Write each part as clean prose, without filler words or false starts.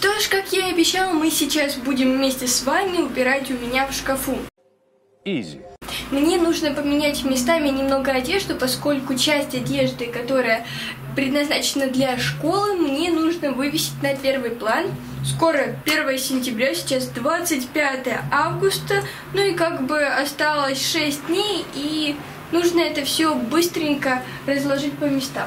Что ж, как я и обещала, мы сейчас будем вместе с вами убирать у меня в шкафу. Изи. Мне нужно поменять местами немного одежду, поскольку часть одежды, которая предназначена для школы, мне нужно вывесить на первый план. Скоро 1 сентября, сейчас 25 августа, ну и как бы осталось 6 дней, и нужно это все быстренько разложить по местам.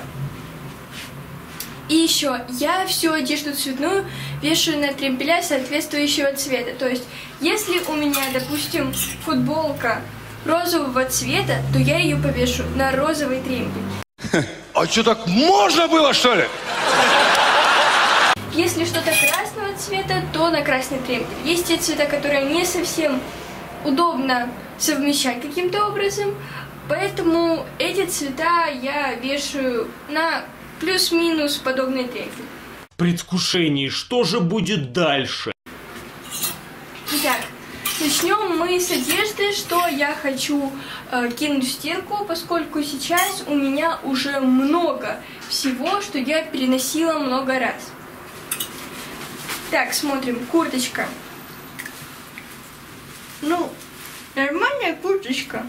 И еще, я всю одежду цветную вешаю на тремпеля соответствующего цвета. То есть, если у меня, допустим, футболка розового цвета, то я ее повешу на розовый тремпель. А что, так можно было, что ли? Если что-то красного цвета, то на красный тремпель. Есть те цвета, которые не совсем удобно совмещать каким-то образом, поэтому эти цвета я вешаю на плюс-минус подобный тремпель. В предвкушении, что же будет дальше? Итак, начнем мы с одежды, что я хочу кинуть в стирку, поскольку сейчас у меня уже много всего, что я переносила много раз. Так, смотрим, курточка. Ну, нормальная курточка.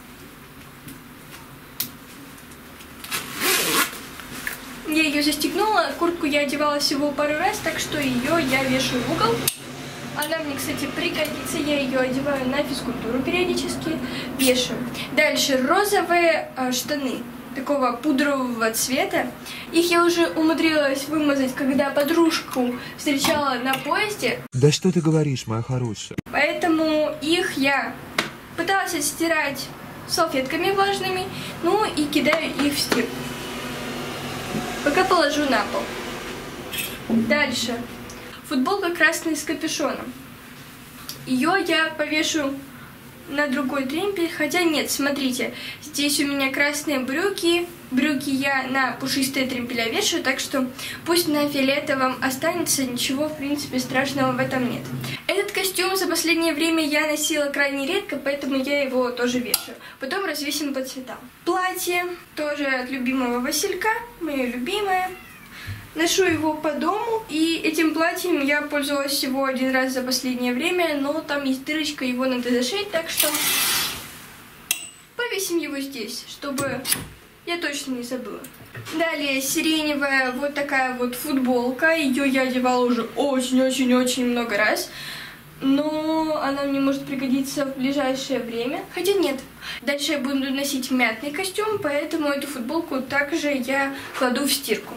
Я ее застегнула, куртку я одевала всего пару раз, так что ее я вешаю в угол. Она мне, кстати, пригодится, я ее одеваю на физкультуру периодически, вешаю. Дальше розовые штаны такого пудрового цвета. Их я уже умудрилась вымазать, когда подружку встречала на поезде. Да что ты говоришь, моя хорошая? Поэтому их я пыталась отстирать салфетками влажными, ну и кидаю их в стирку. Пока положу на пол. Дальше. Футболка красная с капюшоном. Ее я повешу на другой тремпель, хотя нет, смотрите, здесь у меня красные брюки. Брюки я на пушистые тремпеля вешаю, так что пусть на фиолетовом останется, ничего, в принципе, страшного в этом нет. Этот костюм за последнее время я носила крайне редко, поэтому я его тоже вешаю. Потом развесим по цветам. Платье тоже от любимого Василька, мое любимое. Ношу его по дому, и этим платьем я пользовалась всего один раз за последнее время, но там есть дырочка, его надо зашить, так что повесим его здесь, чтобы я точно не забыла. Далее сиреневая вот такая вот футболка, ее я одевала уже очень-очень-очень много раз, но она мне может пригодиться в ближайшее время, хотя нет. Дальше я буду носить мятный костюм, поэтому эту футболку также я кладу в стирку.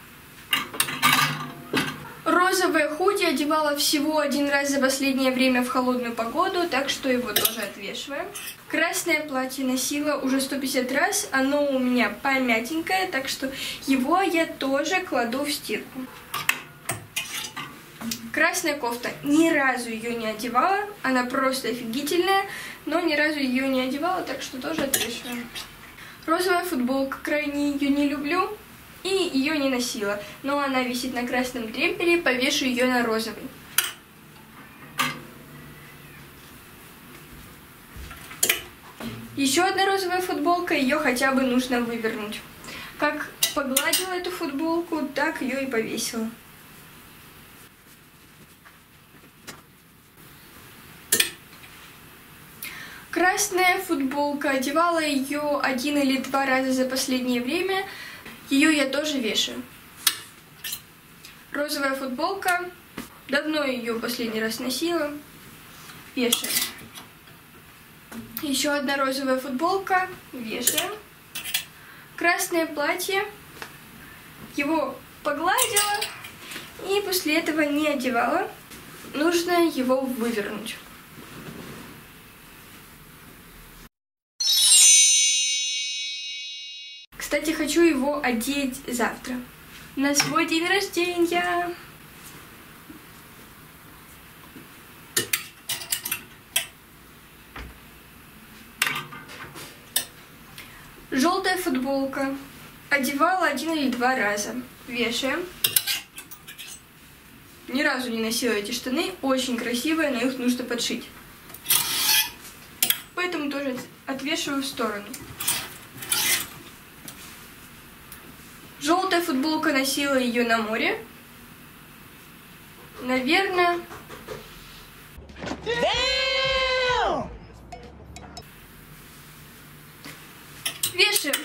Розовое худи одевала всего один раз за последнее время в холодную погоду, так что его тоже отвешиваем. Красное платье носила уже 150 раз, оно у меня помятенькое, так что его я тоже кладу в стирку. Красная кофта. Ни разу ее не одевала, она просто офигительная, но ни разу ее не одевала, так что тоже отвешиваем. Розовая футболка, крайне ее не люблю. И ее не носила, но она висит на красном тремпеле, повешу ее на розовый. Еще одна розовая футболка, ее хотя бы нужно вывернуть. Как погладила эту футболку, так ее и повесила. Красная футболка, одевала ее 1 или 2 раза за последнее время. Ее я тоже вешаю. Розовая футболка. Давно ее последний раз носила. Вешаем. Еще одна розовая футболка. Вешаем. Красное платье. Его погладила. И после этого не одевала. Нужно его вывернуть. Кстати, хочу его одеть завтра. На свой день рождения. Желтая футболка. Одевала 1 или 2 раза. Вешаем. Ни разу не носила эти штаны. Очень красивые, но их нужно подшить. Поэтому тоже отвешиваю в сторону. Желтая футболка, носила ее на море. наверное... Вешаем.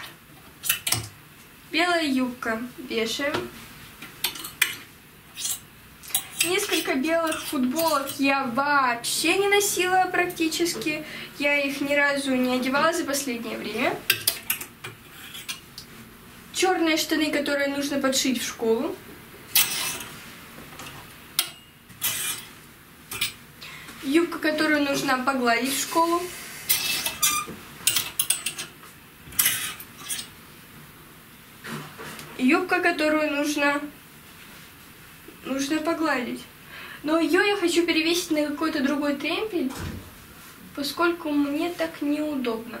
Белая юбка. Вешаем. Несколько белых футболок я вообще не носила практически. Я их ни разу не одевала за последнее время. Черные штаны, которые нужно подшить в школу. Юбка, которую нужно погладить в школу. Юбка, которую нужно погладить. Но ее я хочу перевесить на какой-то другой тремпель, поскольку мне так неудобно.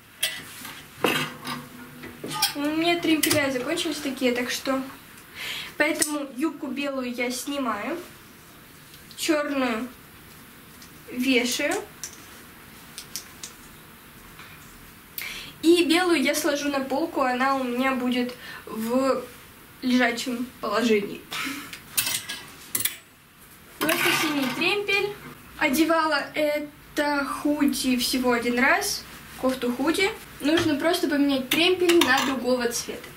У меня тремпеля закончились такие, так что... Поэтому юбку белую я снимаю, черную вешаю. И белую я сложу на полку, она у меня будет в лежачем положении. Просто синий тремпель. Одевала это худи всего один раз, кофту худи. Нужно просто поменять тремпель на другого цвета.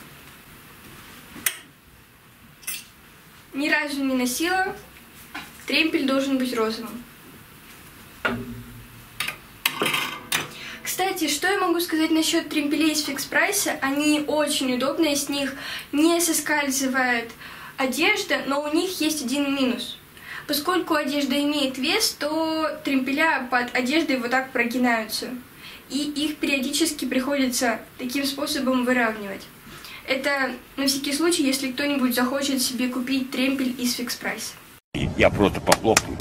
Ни разу не носила. Тремпель должен быть розовым. Кстати, что я могу сказать насчет тремпелей из Fix Price? Они очень удобные, с них не соскальзывает одежда, но у них есть один минус. Поскольку одежда имеет вес, то тремпеля под одеждой вот так прогинаются. И их периодически приходится таким способом выравнивать. Это на всякий случай, если кто-нибудь захочет себе купить тремпель из Fix Price. Я просто похлопаю.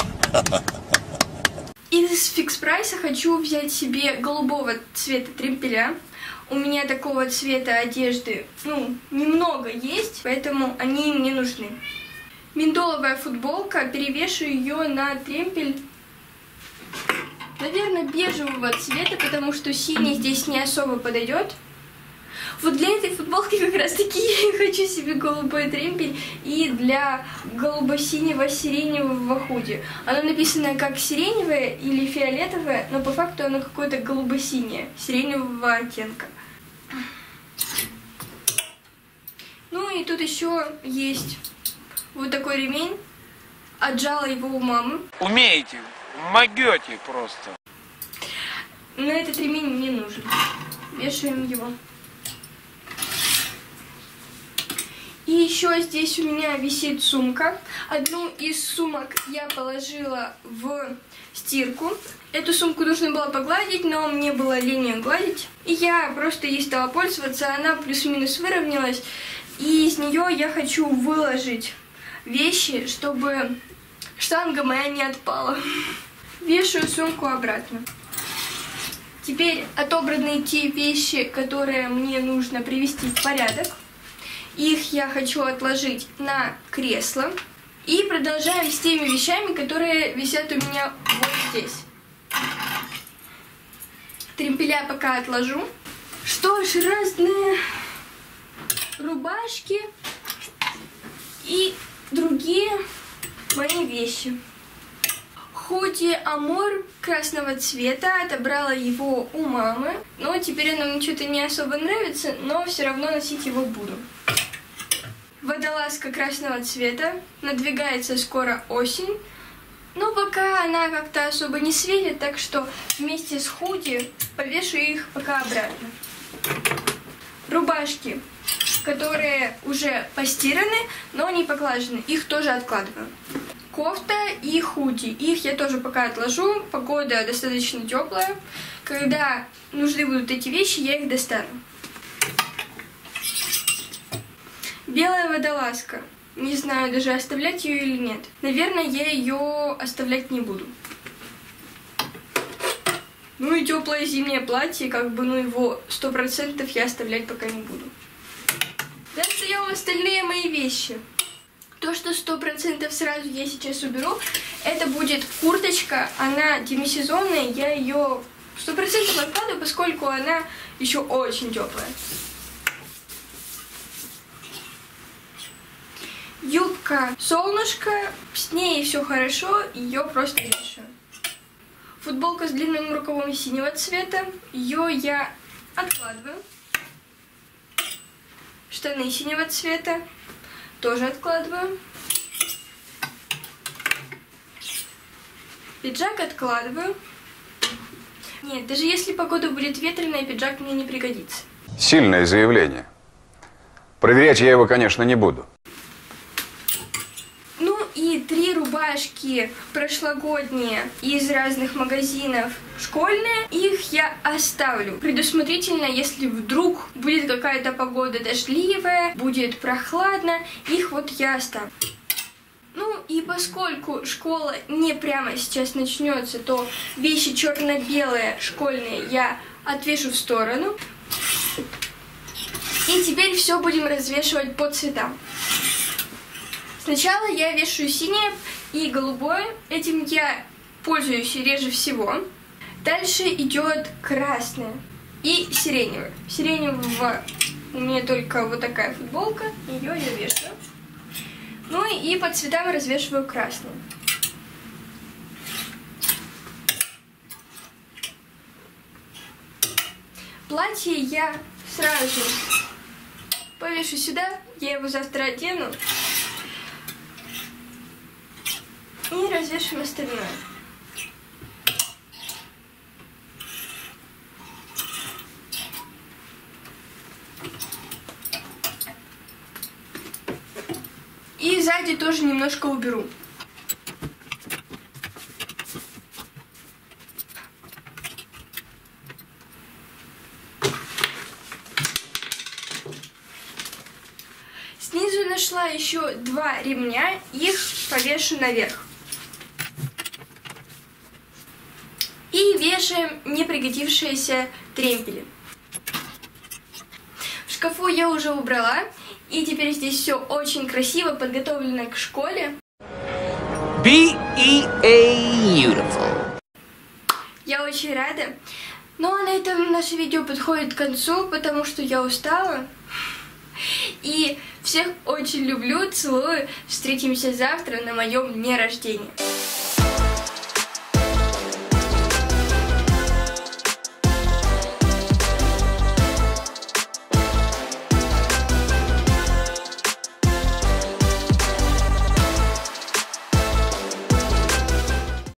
Из Fix Price хочу взять себе голубого цвета тремпеля. У меня такого цвета одежды, немного есть, поэтому они мне нужны. Миндоловая футболка, перевешу ее на тремпель, наверное, бежевого цвета, потому что синий здесь не особо подойдет. Вот для этой футболки как раз таки я хочу себе голубой тремпель и для голубо-синего сиреневого худи. Оно написано как сиреневое или фиолетовое, но по факту оно какое-то голубо-синее, сиреневого оттенка. Ну и тут еще есть вот такой ремень. Отжала его у мамы. Умеете, могете просто. Но этот ремень мне нужен. Вешаем его. И еще здесь у меня висит сумка. Одну из сумок я положила в стирку. Эту сумку нужно было погладить, но мне было лень ее гладить. И я просто ей стала пользоваться, она плюс-минус выровнялась. И из нее я хочу выложить вещи, чтобы штанга моя не отпала. Вешаю сумку обратно. Теперь отобраны те вещи, которые мне нужно привести в порядок. Их я хочу отложить на кресло. И продолжаем с теми вещами, которые висят у меня вот здесь. Тремпеля пока отложу. Что ж, разные рубашки и другие мои вещи. Худи Амор красного цвета, отобрала его у мамы. Но теперь оно мне что-то не особо нравится, но все равно носить его буду. Водолазка красного цвета, надвигается скоро осень, но пока она как-то особо не светит, так что вместе с худи повешу их пока обратно. Рубашки, которые уже постираны, но не поглажены, их тоже откладываю. Кофта и худи, их я тоже пока отложу, погода достаточно теплая. Когда нужны будут эти вещи, я их достану. Белая водолазка. Не знаю даже, оставлять ее или нет. Наверное, я ее оставлять не буду. Ну и теплое зимнее платье, его 100% я оставлять пока не буду. Достаем остальные мои вещи. То, что 100% сразу я сейчас уберу, это будет курточка. Она демисезонная, я ее 100% откладываю, поскольку она еще очень теплая. Юбка Куртка солнышко, с ней все хорошо, ее просто вешаю. Футболка с длинным рукавом синего цвета, ее я откладываю. Штаны синего цвета тоже откладываю. Пиджак откладываю. Нет, даже если погода будет ветреная, пиджак мне не пригодится. Сильное заявление. Проверять я его, конечно, не буду. Ну и 3 рубашки прошлогодние из разных магазинов школьные. Их я оставлю предусмотрительно, если вдруг будет какая-то погода дождливая, будет прохладно, их вот я оставлю. Ну и поскольку школа не прямо сейчас начнется, то вещи черно-белые школьные я отвешу в сторону. И теперь все будем развешивать по цветам. Сначала я вешаю синее и голубое. Этим я пользуюсь реже всего. Дальше идет красное и сиреневое. Сиреневого у меня только вот такая футболка. Ее я вешаю. Ну и по цветам развешиваю красное. Платье я сразу повешу сюда. Я его завтра одену. И развешиваем остальное. И сзади тоже немножко уберу. Снизу нашла еще 2 ремня, их повешу наверх. И вешаем непригодившиеся тремпели. В шкафу я уже убрала, и теперь здесь все очень красиво, подготовлено к школе. Beautiful. Я очень рада. Ну а на этом наше видео подходит к концу, потому что я устала. И всех очень люблю, целую. Встретимся завтра на моем дне рождения.